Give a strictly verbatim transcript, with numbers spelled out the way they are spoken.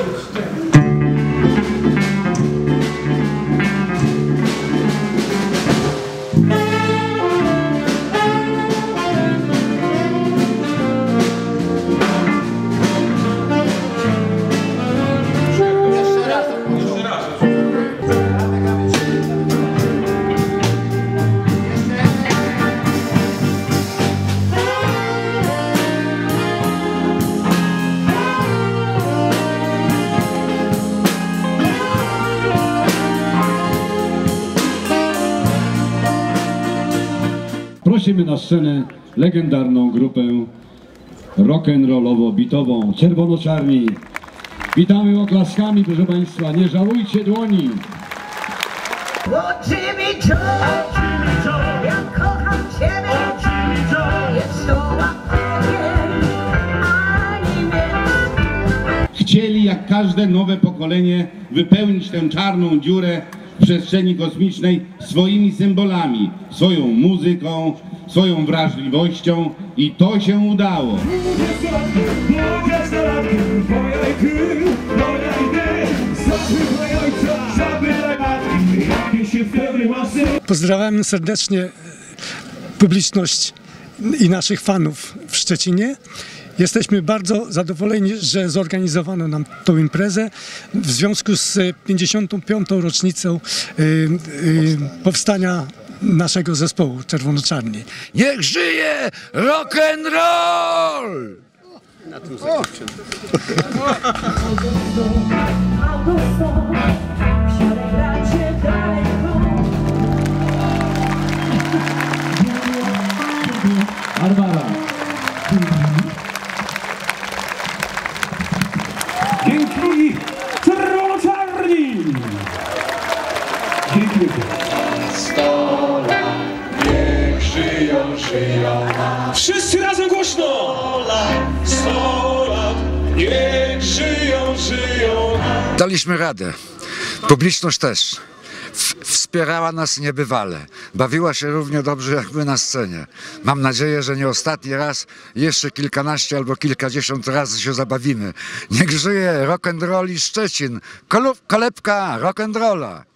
Prosimy na scenę legendarną grupę rock'n'rollowo-bitową Czerwono-Czarni. Witamy oklaskami, proszę Państwa, nie żałujcie dłoni. O Jimmy Joe, Jimmy Joe, ja kocham Ciebie, o Jimmy Joe, jest to ani więc. Chcieli, jak każde nowe pokolenie, wypełnić tę czarną dziurę w przestrzeni kosmicznej swoimi symbolami, swoją muzyką, swoją wrażliwością i to się udało. Pozdrawiam serdecznie publiczność i naszych fanów w Szczecinie. Jesteśmy bardzo zadowoleni, że zorganizowano nam tą imprezę w związku z pięćdziesiątą piątą rocznicą y, y, powstania naszego zespołu Czerwono-Czarni. Niech żyje rock'n'roll! Na tym zakończymy. Barbara. Dzięki Czerwono-Czarni! Dzięki. Sto lat, niech żyją, żyją nam. Wszyscy razem głośno! Sto lat, sto lat, niech żyją, żyją nam. Daliśmy radę. Publiczność też. Wspierała nas niebywale. Bawiła się równie dobrze jak my na scenie. Mam nadzieję, że nie ostatni raz, jeszcze kilkanaście albo kilkadziesiąt razy się zabawimy. Niech żyje rock'n'roll i Szczecin. Kolebka rock'n'rolla.